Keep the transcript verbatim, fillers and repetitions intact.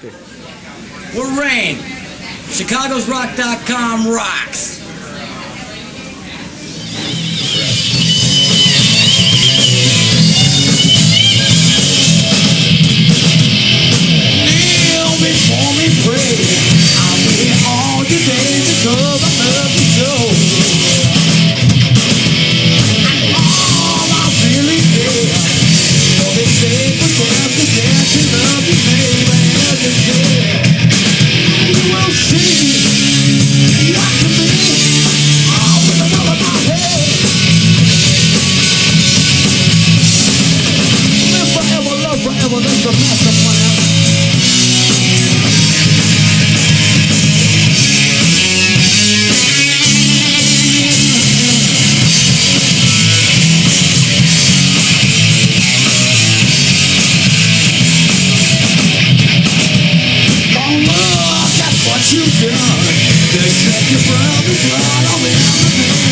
We're Raine. Chicagosrock dot com rocks. Kneel before me, pray. I'll be here all your days because I love you so. And all I really care. So they say for death to death, you love you, baby, every day. You will see what to be all with the love of my head. Live forever, love forever, that's the master plan. You've done to check your brother's right on the other day.